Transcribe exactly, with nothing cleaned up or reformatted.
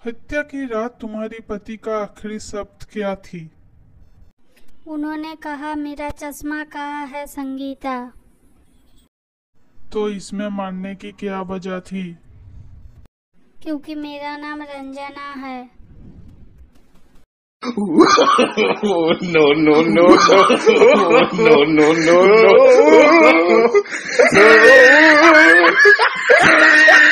हत्या की रात तुम्हारी पति का आखिरी शब्द क्या थी? उन्होंने कहा, मेरा चश्मा कहाँ है संगीता? तो इसमें मारने की क्या वजह थी? क्योंकि मेरा नाम रंजना है। no, no, no, no, no, no, no, no.